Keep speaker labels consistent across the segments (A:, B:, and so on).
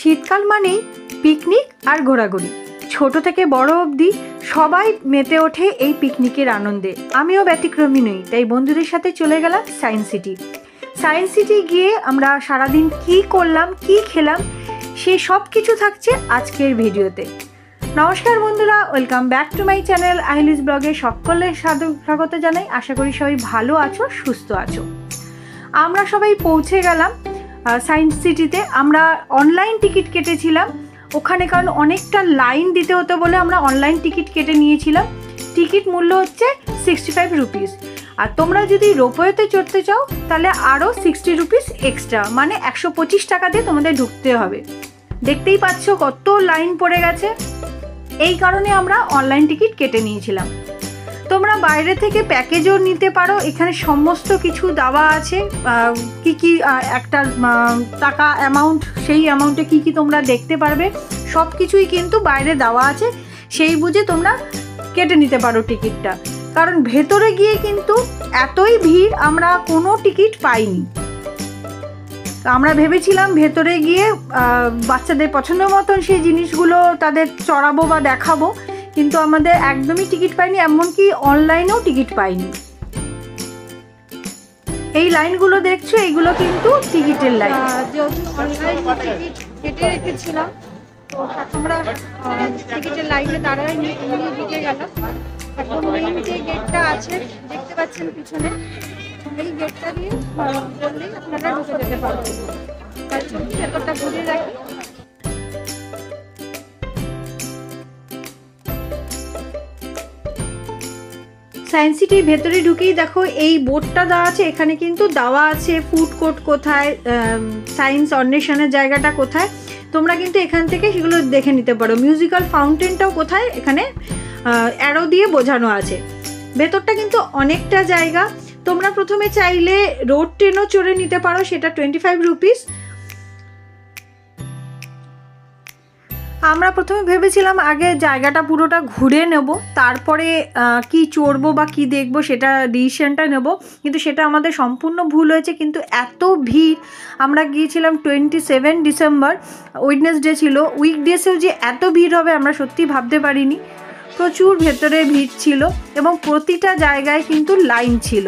A: শীতকাল মানেই পিকনিক আর ঘোরাঘুরি। ছোট থেকে বড় অবধি সবাই মেতে ওঠে এই পিকনিকের আনন্দে। আমিও ব্যতিক্রমী নই, তাই বন্ধুদের সাথে চলে গেলাম সায়েন্স সিটি। সায়েন্স সিটি গিয়ে আমরা সারাদিন কি করলাম, কি খেলাম, সেই সব কিছু থাকছে আজকের ভিডিওতে। নমস্কার বন্ধুরা, welcome back to my channel আহিলিস ব্লগে সকলের স্বাগত জানাই। আশা করি সবাই ভালো আছো, সুস্থ আছো। আমরা সবাই পৌঁছে গেলাম সায়েন্স সিটিতে। আমরা অনলাইন টিকিট কেটেছিলাম ওখানে, কারণ অনেকটা লাইন দিতে হতো বলে আমরা অনলাইন টিকিট কেটে নিয়েছিলাম। টিকিট মূল্য হচ্ছে 65 রুপিস। আর তোমরা যদি রোপওয়েতে চড়তে চাও তাহলে আরও 60 রুপিস এক্সট্রা, মানে 125 টাকা দিয়ে তোমাদের ঢুকতে হবে। দেখতেই পাচ্ছ কত লাইন পড়ে গেছে। এই কারণে আমরা অনলাইন টিকিট কেটে নিয়েছিলাম। তোমরা বাইরে থেকে প্যাকেজও নিতে পারো, এখানে সমস্ত কিছু দেওয়া আছে। কি কি একটা টাকা অ্যামাউন্ট, সেই অ্যামাউন্টে কি কি তোমরা দেখতে পারবে সব কিছুই কিন্তু বাইরে দেওয়া আছে। সেই বুঝে তোমরা কেটে নিতে পারো টিকিটটা, কারণ ভেতরে গিয়ে কিন্তু এতই ভিড় আমরা কোনো টিকিট পাইনি। আমরা ভেবেছিলাম ভেতরে গিয়ে বাচ্চাদের পছন্দ মতন সেই জিনিসগুলো তাদের চড়াবো বা দেখাবো, কিন্তু আমাদের একদমই টিকিট পাইনি, এমনকি অনলাইনেও টিকিট পাইনি। এই লাইনগুলো দেখছো, এইগুলো কিন্তু টিকিটের লাইন। যেহেতু অনলাইন টিকিট কেটে রেখেছিলাম, তো আমরা টিকিটের লাইনে দাঁড়ায় নিয়ে দিকে গেলাম। এখন মেইন যে গেটটা আছে দেখতে পাচ্ছেন পিছনে, এই গেটটা দিয়ে বললেই আপনারা ঢুকে যেতে পারবেন। তাই চলুন ভেতরটা ঘুরে রাখি। সায়েন্স সিটির ভেতরে ঢুকেই দেখো এই বোর্ডটা দেওয়া আছে। এখানে কিন্তু দেওয়া আছে ফুড কোর্ট কোথায়, সায়েন্স অন্বেষণের জায়গাটা কোথায়, তোমরা কিন্তু এখান থেকে সেগুলো দেখে নিতে পারো। মিউজিক্যাল ফাউন্টেনটাও কোথায় এখানে অ্যারো দিয়ে বোঝানো আছে। ভেতরটা কিন্তু অনেকটা জায়গা। তোমরা প্রথমে চাইলে রোড ট্রেনও চড়ে নিতে পারো, সেটা 25 রুপিস। আমরা প্রথমে ভেবেছিলাম আগে জায়গাটা পুরোটা ঘুরে নেব, তারপরে কি চড়বো বা কি দেখবো সেটা ডিসিশনটা নেব, কিন্তু সেটা আমাদের সম্পূর্ণ ভুল হয়েছে। কিন্তু এত ভিড়, আমরা গিয়েছিলাম 27 ডিসেম্বর, ওয়েডনেসডে ছিল। উইকডেসেও যে এত ভিড় হবে আমরা সত্যি ভাবতে পারিনি। প্রচুর ভেতরে ভিড় ছিল এবং প্রতিটা জায়গায় কিন্তু লাইন ছিল।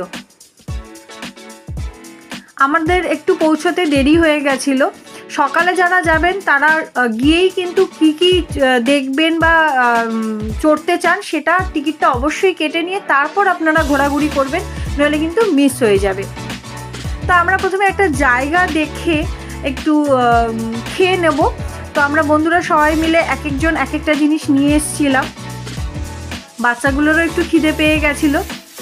A: আমাদের একটু পৌঁছতে দেরি হয়ে গেছিলো। সকালে যারা যাবেন তারা গিয়েই কিন্তু কি কি দেখবেন বা চড়তে চান সেটা টিকিটটা অবশ্যই কেটে নিয়ে তারপর আপনারা ঘোরাঘুরি করবেন, নইলে কিন্তু মিস হয়ে যাবে। তো আমরা প্রথমে একটা জায়গা দেখে একটু খেয়ে নেব। তো আমরা বন্ধুরা সবাই মিলে এক একজন এক একটা জিনিস নিয়ে এসেছিলাম। বাচ্চাগুলোরও একটু খিদে পেয়ে গেছিলো।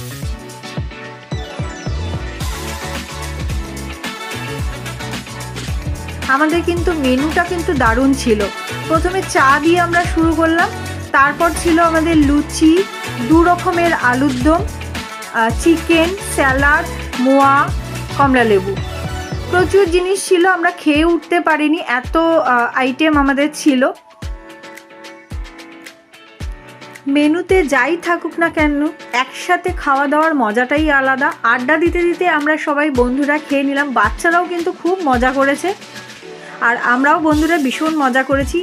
A: আমাদের কিন্তু মেনুটা কিন্তু দারুণ ছিল। প্রথমে চা দিয়ে আমরা শুরু করলাম, তারপর ছিল আমাদের লুচি, 2 রকমের আলুর দম, চিকেন, স্যালাড, মোয়া, কমলা লেবু। প্রচুর জিনিস ছিল, আমরা খেয়ে উঠতে পারিনি, এত আইটেম আমাদের ছিল। মেনুতে যাই থাকুক না কেন, একসাথে খাওয়া দাওয়ার মজাটাই আলাদা। আড্ডা দিতে দিতে আমরা সবাই বন্ধুরা খেয়ে নিলাম। বাচ্চারাও কিন্তু খুব মজা করেছে, আর আমরাও বন্ধুরা ভীষণ মজা করেছি।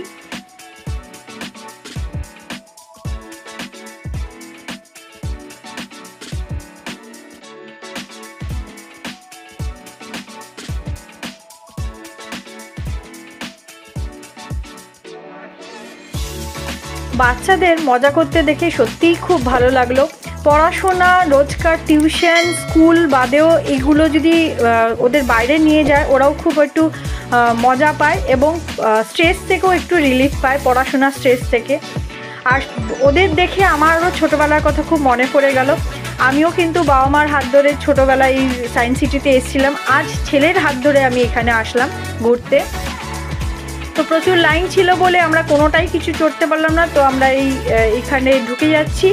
A: বাচ্চাদের মজা করতে দেখে সত্যিই খুব ভালো লাগলো। পড়াশোনা, রোজকার টিউশন, স্কুল বাদেও এগুলো যদি ওদের বাইরে নিয়ে যায়, ওরাও খুব একটু মজা পায় এবং স্ট্রেস থেকেও একটু রিলিফ পায়, পড়াশোনার স্ট্রেস থেকে। আর ওদের দেখে আমারও ছোটোবেলার কথা খুব মনে পড়ে গেল। আমিও কিন্তু বাবা মার হাত ধরে ছোটোবেলায় এই সায়েন্স সিটিতে এসেছিলাম। আজ ছেলের হাত ধরে আমি এখানে আসলাম ঘুরতে। তো প্রচুর লাইন ছিল বলে আমরা কোনোটাই কিছু চড়তে পারলাম না, তো আমরা এইখানে ঢুকে যাচ্ছি।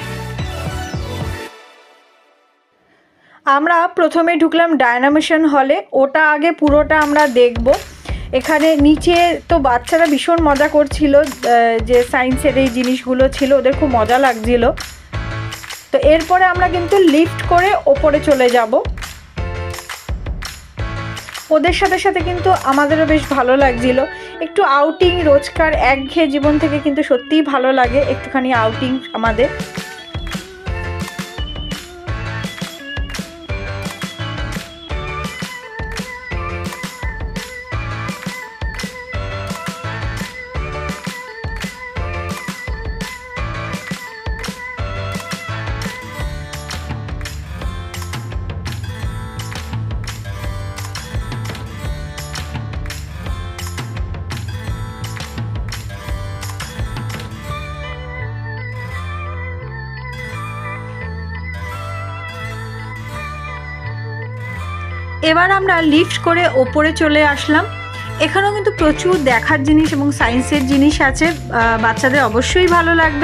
A: আমরা প্রথমে ঢুকলাম ডায়নামিশন হলে, ওটা আগে পুরোটা আমরা দেখব। এখানে নিচে তো বাচ্চারা ভীষণ মজা করছিল, যে সায়েন্সের এই জিনিসগুলো ছিল, ওদের খুব মজা লাগছিল। তো এরপরে আমরা কিন্তু লিফট করে ওপরে চলে যাব। ওদের সাথে সাথে কিন্তু আমাদেরও বেশ ভালো লাগছিল। একটু আউটিং, রোজকার একঘেয়ে জীবন থেকে কিন্তু সত্যিই ভালো লাগে একটুখানি আউটিং আমাদের। এবার আমরা লিফট করে ওপরে চলে আসলাম। এখানেও কিন্তু প্রচুর দেখার জিনিস এবং সায়েন্সের জিনিস আছে, বাচ্চাদের অবশ্যই ভালো লাগবে।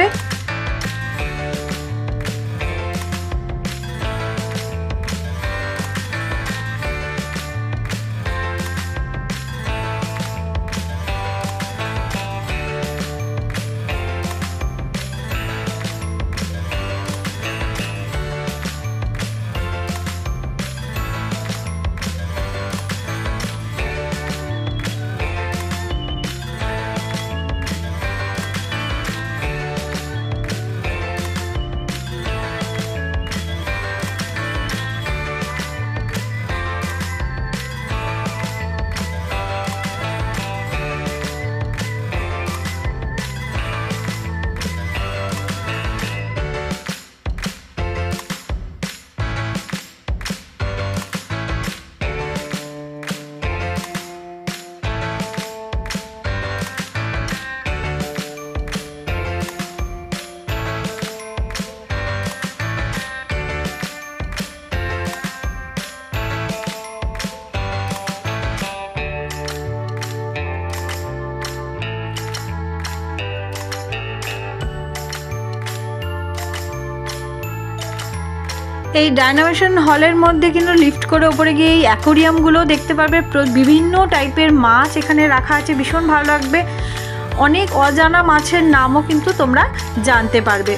A: এই ডায়নামেশন হলের মধ্যে কিন্তু লিফট করে ওপরে গিয়ে এই অ্যাকোরিয়ামগুলো দেখতে পারবে, বিভিন্ন টাইপের মাছ এখানে রাখা আছে, ভীষণ ভালো লাগবে। অনেক অজানা মাছের নামও কিন্তু তোমরা জানতে পারবে।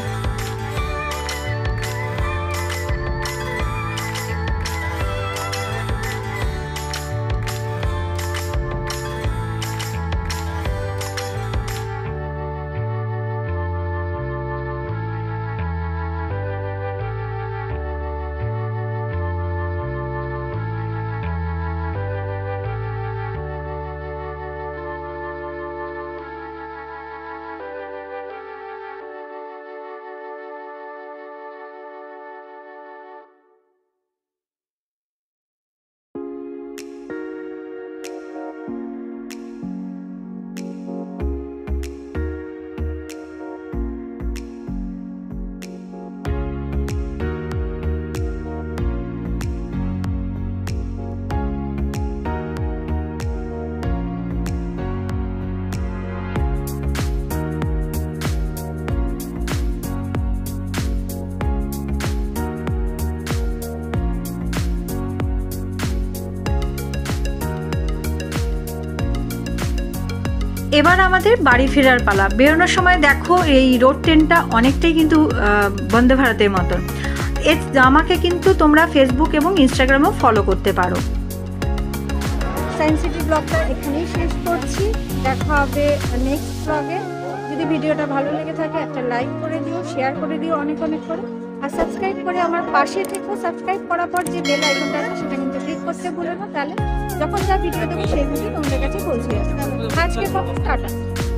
A: এবার আমাদের বাড়ি ফেরার পালা। বেরোনোর সময় দেখো এই রোড ট্রেনটা অনেকটাই কিন্তু বন্দে ভারতের মতন। আমাকে কিন্তু তোমরা ফেসবুক এবং ইনস্টাগ্রামেও ফলো করতে পারো। সায়েন্স সিটি ব্লগটা এখানেই শেষ করছি, দেখা হবে নেক্সট ব্লগে। যদি ভিডিওটা ভালো লেগে থাকে একটা লাইক করে দিও, শেয়ার করে দিও অনেক অনেক করে, আর সাবস্ক্রাইব করে আমার পাশে থেকো। সাবস্ক্রাইব করার পর যে বেল আইকনটা আছে সেটা কিন্তু ক্লিক করতে ভুলো না, তাহলে যখন যা ভিডিও দেবো সেই ভিডিও তোমাদের কাছে পৌঁছে যাবে। আজকে টাটা।